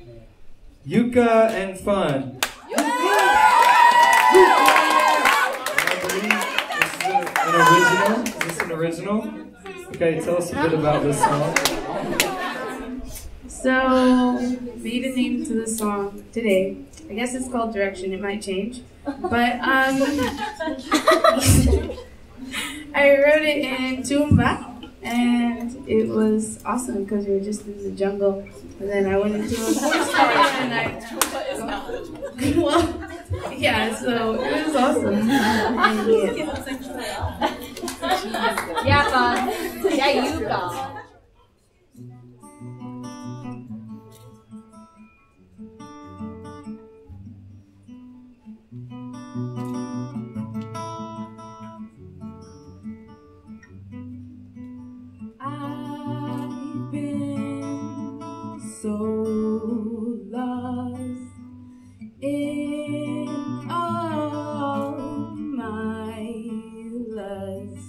Yuka and Fun. An original? Is this an original? Okay, tell us a bit about this song. So, made a name to the song today. I guess it's called Direction. It might change. But, I wrote it in Tumba, and it was awesome because we were just in the jungle. And then I went into a forest and well, yeah, so it was awesome. Yeah, Fun. Yeah, you go. I've been so lost in all my lust.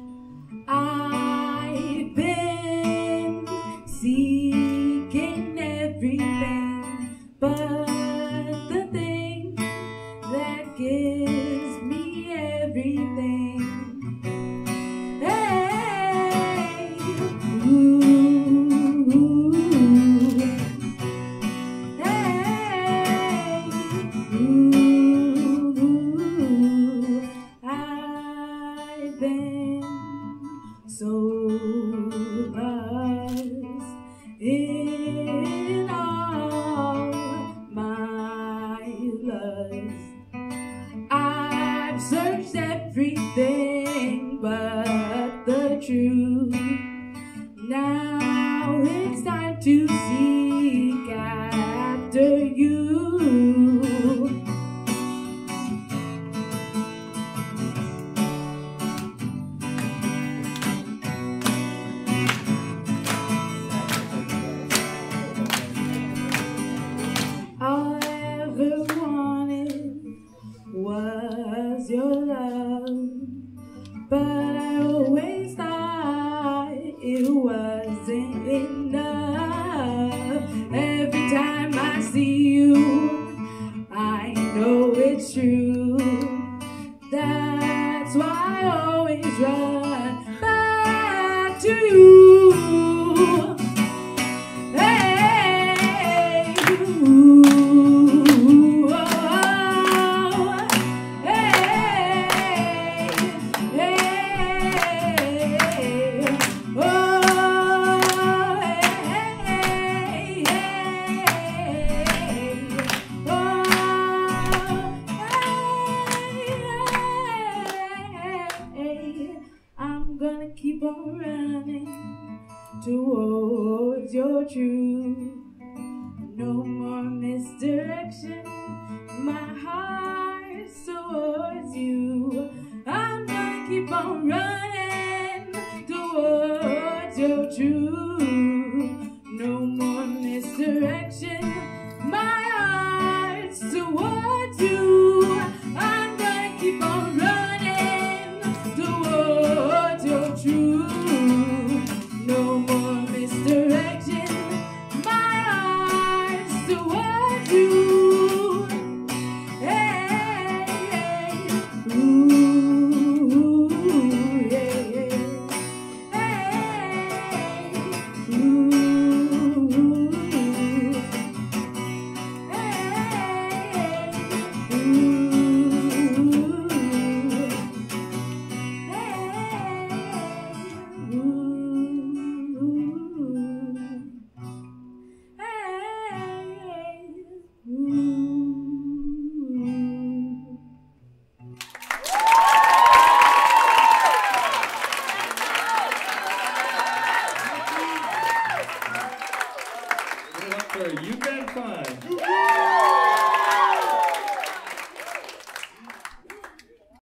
I've been seeking everything but the thing that gives me everything. Hey, ooh, hey, ooh, I've been so lost in all my lust. I've searched everything but the truth. Now it's time to seek after you. All I ever wanted was your love, but I always thought it wasn't enough. Every time I see you, I know it's true. That's why I always run back to you. Hey, ooh, oh, hey, hey, oh, hey, hey, I'm gonna keep on running towards your truth. No more misdirection, my heart's towards you. I'm gonna keep on running towards your truth. No more misdirection, my heart's towards you. I'm gonna keep on running towards your truth. No more misdirection, my heart's towards you. Hey, hey, ooh, yeah, yeah. Hey, ooh, Give it up for Yuka and Fun.